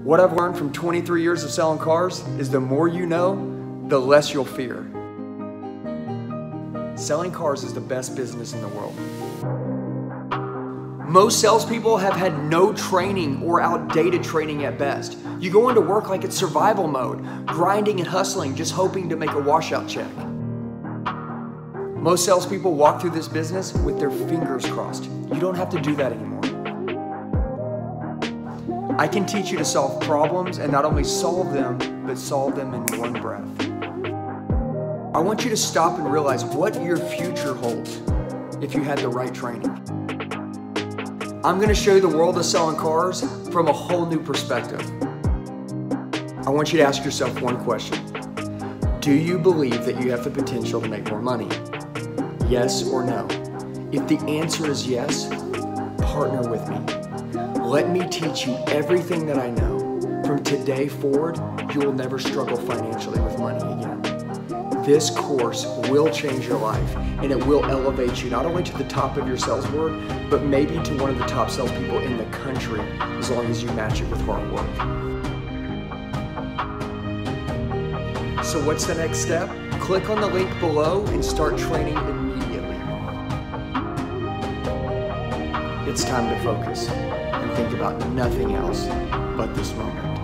What I've learned from 23 years of selling cars is the more you know, the less you'll fear. Selling cars is the best business in the world. Most salespeople have had no training or outdated training at best. You go into work like it's survival mode, grinding and hustling, just hoping to make a washout check. Most salespeople walk through this business with their fingers crossed. You don't have to do that anymore. I can teach you to solve problems and not only solve them, but solve them in one breath. I want you to stop and realize what your future holds if you had the right training. I'm going to show you the world of selling cars from a whole new perspective. I want you to ask yourself one question. Do you believe that you have the potential to make more money? Yes or no? If the answer is yes, partner with me. Let me teach you everything that I know. From today forward, you will never struggle financially with money again. This course will change your life, and it will elevate you not only to the top of your sales board, but maybe to one of the top salespeople in the country, as long as you match it with hard work. So what's the next step? Click on the link below and start training immediately. It's time to focus and think about nothing else but this moment.